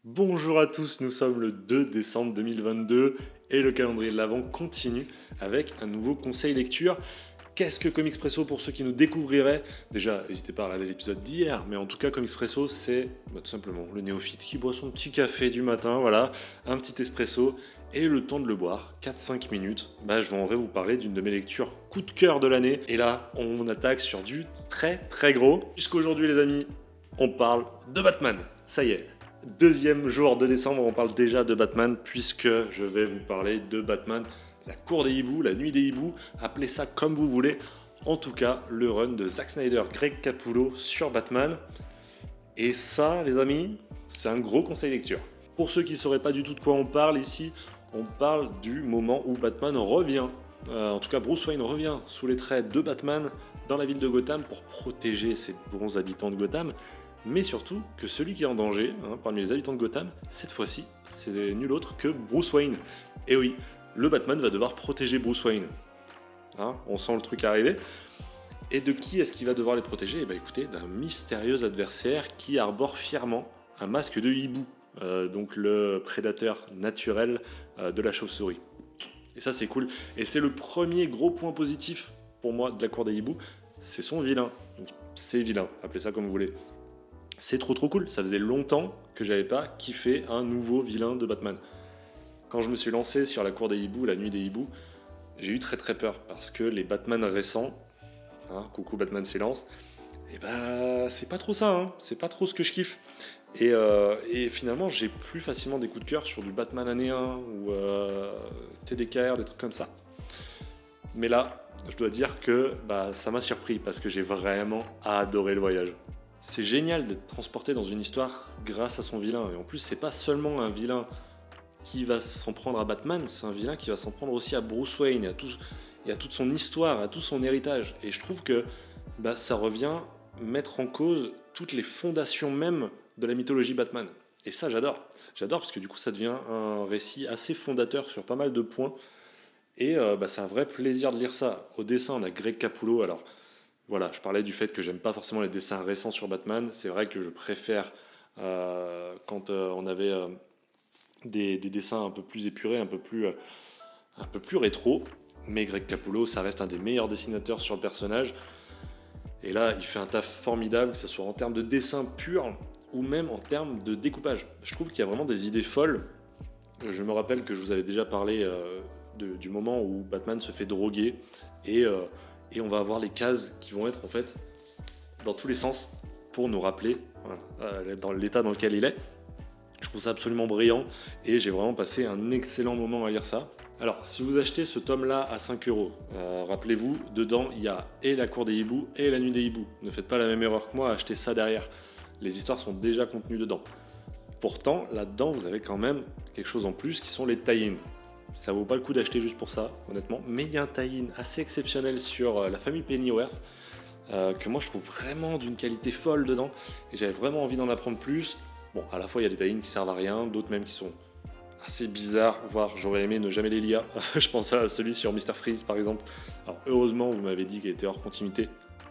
Bonjour à tous, nous sommes le 2 décembre 2022 et le calendrier de l'Avent continue avec un nouveau conseil lecture. Qu'est-ce que Comixpresso pour ceux qui nous découvriraient? Déjà, n'hésitez pas à regarder l'épisode d'hier, mais en tout cas, Comixpresso, c'est tout simplement le néophyte qui boit son petit café du matin, voilà, un petit espresso, et le temps de le boire, 4-5 minutes, je vais vous parler d'une de mes lectures coup de cœur de l'année. Et là, on attaque sur du très très gros, puisqu'aujourd'hui les amis, on parle de Batman. Ça y est, deuxième jour de décembre, on parle déjà de Batman, puisque je vais vous parler de Batman, la cour des hiboux, la nuit des hiboux, appelez ça comme vous voulez. En tout cas, le run de Zack Snyder, Greg Capullo sur Batman. Et ça, les amis, c'est un gros conseil lecture. Pour ceux qui ne sauraient pas du tout de quoi on parle ici, on parle du moment où Batman revient. En tout cas, Bruce Wayne revient sous les traits de Batman dans la ville de Gotham pour protéger ses bons habitants de Gotham. Mais surtout que celui qui est en danger, parmi les habitants de Gotham, cette fois-ci, c'est nul autre que Bruce Wayne. Et oui, le Batman va devoir protéger Bruce Wayne. On sent le truc arriver. Et de qui est-ce qu'il va devoir les protéger? Écoutez, d'un mystérieux adversaire qui arbore fièrement un masque de hibou, donc le prédateur naturel de la chauve-souris. Et ça, c'est cool. Et c'est le premier gros point positif pour moi de la cour des hiboux, c'est son vilain. C'est vilain, appelez ça comme vous voulez. C'est trop cool, ça faisait longtemps que j'avais pas kiffé un nouveau vilain de Batman. Quand je me suis lancé sur la cour des hiboux, la nuit des hiboux, j'ai eu très peur parce que les Batman récents, coucou Batman Silence, c'est pas trop ça, c'est pas trop ce que je kiffe. Et finalement, j'ai plus facilement des coups de cœur sur du Batman année 1 ou TDKR, des trucs comme ça. Mais là, je dois dire que ça m'a surpris parce que j'ai vraiment adoré le voyage. C'est génial d'être transporté dans une histoire grâce à son vilain. Et en plus, c'est pas seulement un vilain qui va s'en prendre à Batman, c'est un vilain qui va s'en prendre aussi à Bruce Wayne et à toute son histoire, à tout son héritage. Et je trouve que ça revient mettre en cause toutes les fondations même de la mythologie Batman. Et ça, j'adore. J'adore parce que du coup, ça devient un récit assez fondateur sur pas mal de points. Et c'est un vrai plaisir de lire ça. Au dessin, on a Greg Capullo. Alors, voilà, je parlais du fait que j'aime pas forcément les dessins récents sur Batman. C'est vrai que je préfère quand on avait des dessins un peu plus épurés, un peu plus rétro. Mais Greg Capullo, ça reste un des meilleurs dessinateurs sur le personnage. Et là, il fait un taf formidable, que ce soit en termes de dessin pur ou même en termes de découpage. Je trouve qu'il y a vraiment des idées folles. Je me rappelle que je vous avais déjà parlé du moment où Batman se fait droguer et on va avoir les cases qui vont être en fait dans tous les sens pour nous rappeler dans l'état dans lequel il est. Je trouve ça absolument brillant et j'ai vraiment passé un excellent moment à lire ça. Alors, si vous achetez ce tome-là à 5€, rappelez-vous, dedans, il y a et la cour des hiboux et la nuit des hiboux. Ne faites pas la même erreur que moi, achetez ça derrière. Les histoires sont déjà contenues dedans. Pourtant, là-dedans, vous avez quand même quelque chose en plus qui sont les tie-in. Ça vaut pas le coup d'acheter juste pour ça, honnêtement. Mais il y a un tie-in assez exceptionnel sur la famille Pennyworth que moi je trouve vraiment d'une qualité folle dedans. Et j'avais vraiment envie d'en apprendre plus. Bon, à la fois il y a des tie-in qui servent à rien, d'autres même qui sont assez bizarres, voire j'aurais aimé ne jamais les lire. Je pense à celui sur Mr. Freeze par exemple. Alors heureusement, vous m'avez dit qu'il était hors continuité.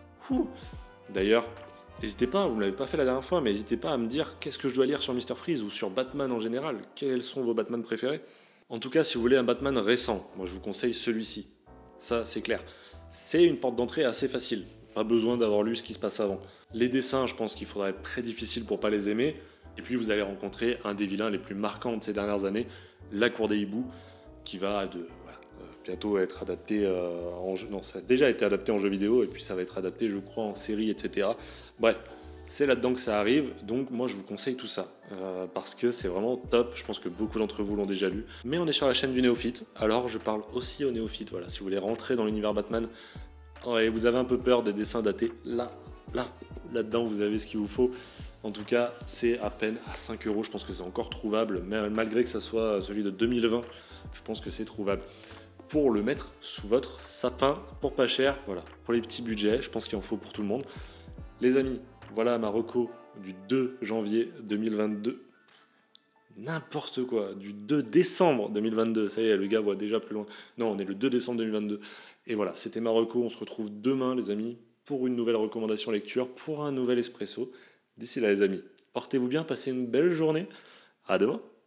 D'ailleurs, n'hésitez pas, vous ne l'avez pas fait la dernière fois, mais n'hésitez pas à me dire qu'est-ce que je dois lire sur Mr. Freeze ou sur Batman en général. Quels sont vos Batman préférés? En tout cas, si vous voulez un Batman récent, moi je vous conseille celui-ci. Ça, c'est clair. C'est une porte d'entrée assez facile. Pas besoin d'avoir lu ce qui se passe avant. Les dessins, je pense qu'il faudra être très difficile pour pas les aimer. Et puis vous allez rencontrer un des vilains les plus marquants de ces dernières années, la cour des hiboux, qui va bientôt être adapté en jeu. Non, ça a déjà été adapté en jeu vidéo, et puis ça va être adapté, je crois, en série, etc. Bref, c'est là-dedans que ça arrive, donc moi je vous conseille tout ça, parce que c'est vraiment top, je pense que beaucoup d'entre vous l'ont déjà lu. Mais on est sur la chaîne du néophyte, alors je parle aussi aux néophytes, voilà, si vous voulez rentrer dans l'univers Batman, et vous avez un peu peur des dessins datés, là-dedans vous avez ce qu'il vous faut. En tout cas, c'est à peine à 5€, je pense que c'est encore trouvable, malgré que ça soit celui de 2020, je pense que c'est trouvable. Pour le mettre sous votre sapin, pour pas cher, voilà, pour les petits budgets, je pense qu'il en faut pour tout le monde. Les amis, voilà ma reco du 2 janvier 2022. N'importe quoi, du 2 décembre 2022. Ça y est, le gars voit déjà plus loin. Non, on est le 2 décembre 2022. Et voilà, c'était ma reco. On se retrouve demain, les amis, pour une nouvelle recommandation lecture, pour un nouvel espresso. D'ici là, les amis, portez-vous bien, passez une belle journée. À demain.